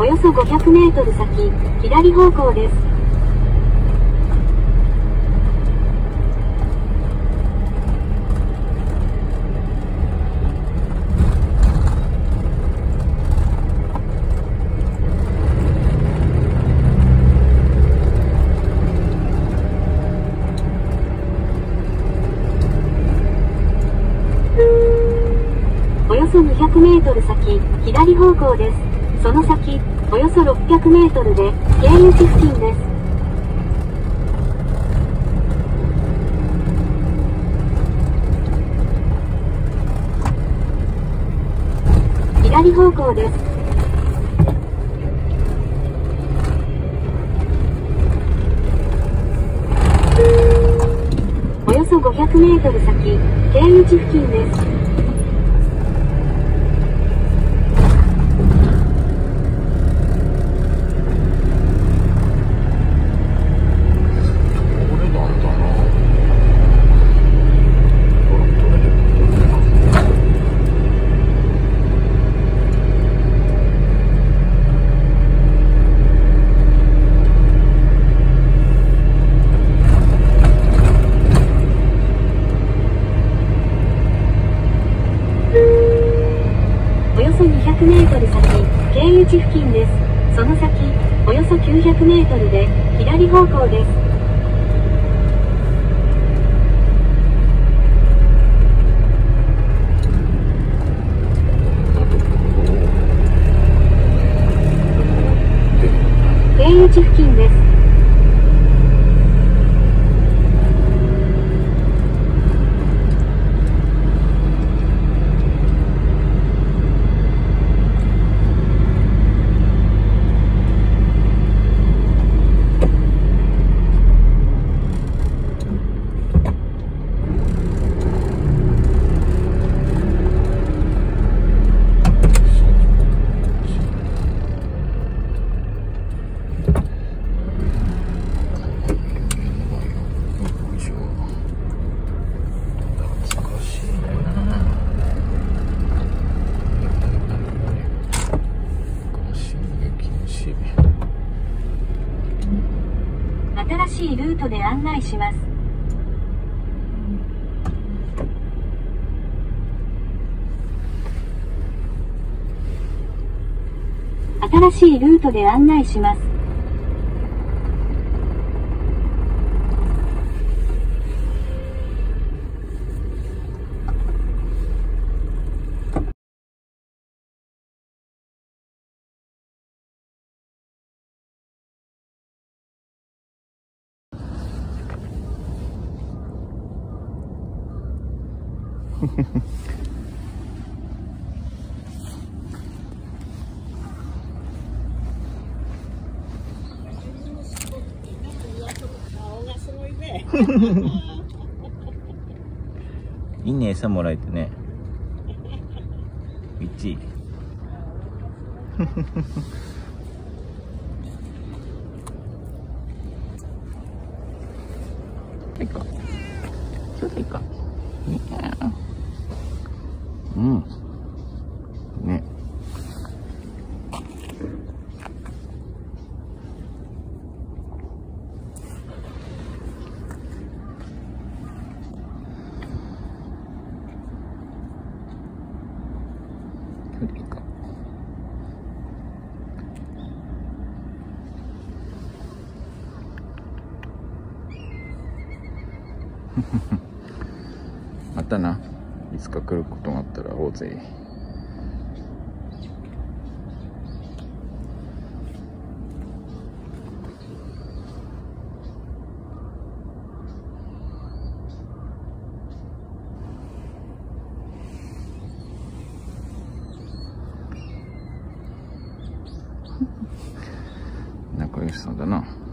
よそ500メートル先、左方向です。およそ200メートル先、左方向です。その先、およそ600メートルで、経由地付近です。左方向です。およそ500メートル先、経由地付近です。およそ200メートル先、経由地付近です。その先、およそ900メートルで、左方向です。経由地付近です。新しいルートで案内します。新しいルートで案内します。 いいね、餌もらえてね。1位。はいか。ちょっといいか。うん。ね。ちょっといいか。またな、いつか来ることがあったら会おうぜ。仲良しそうだな。